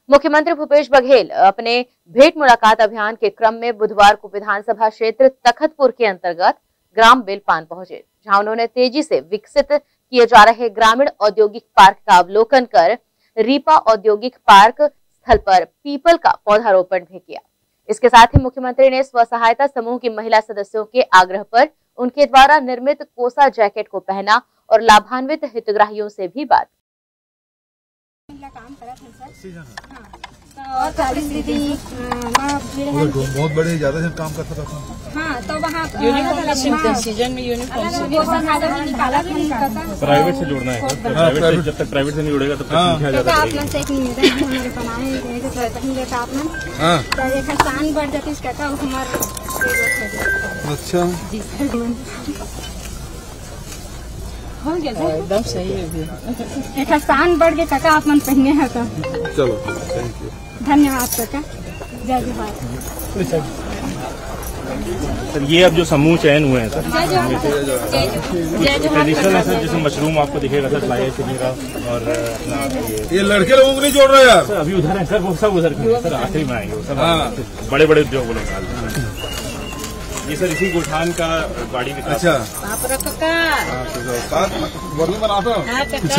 मुख्यमंत्री भूपेश बघेल अपने भेंट मुलाकात अभियान के क्रम में बुधवार को विधानसभा क्षेत्र तखतपुर के अंतर्गत ग्राम बेलपान पहुंचे, जहां उन्होंने तेजी से विकसित किए जा रहे ग्रामीण औद्योगिक पार्क का अवलोकन कर रीपा औद्योगिक पार्क स्थल पर पीपल का पौधारोपण भी किया। इसके साथ ही मुख्यमंत्री ने स्व सहायता समूह की महिला सदस्यों के आग्रह पर उनके द्वारा निर्मित कोसा जैकेट को पहना और लाभान्वित हितग्राहियों से भी बात। बहुत बड़े ज्यादा जन काम करता था। हाँ, तो वहाँ सीजन में यूनिफॉर्म प्राइवेट से जोड़ना है। प्राइवेट जब तक प्राइवेट से नहीं जुड़ेगा तब तक आप लोग से एक मेरे बनाए आप लोग एक स्थान बढ़ जाती इसका हमारे। अच्छा हो गया एकदम सही है। एक स्थान बढ़ गए काका आप मन पहने हैं तो चलो थैंक यू, धन्यवाद काका, जय जोहार। सर ये अब जो समूह चयन हुए हैं सर, ट्रेडिशनल है सर, जैसे मशरूम आपको दिखेगा सर, फ्लाई दिखेगा और ये लड़के लोगों को नहीं जोड़ रहे यार। सर अभी उधर है सर, वो सब उधर सर आखिरी में आएंगे, सब बड़े बड़े उद्योग लोग। ये सर इसी गोठान का गाड़ी विकास। अच्छा वर्ली बनाता हूँ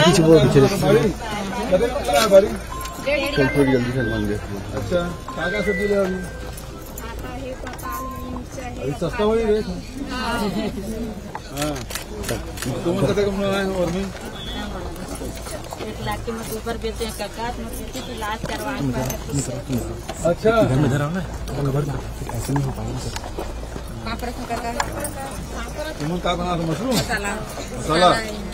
थोड़ी जल्दी से बन गया। अच्छा क्या सब्जी ले अभी सस्ता हो ही रेट है। तुम कहते कम और भी 1 लाख के मत ऊपर बेचते हैं काका, तो इलाज करवाने। अच्छा घर में धरा ना ऐसे नहीं हो पाएगा सर। तुम क्या बना मशरूम मसाला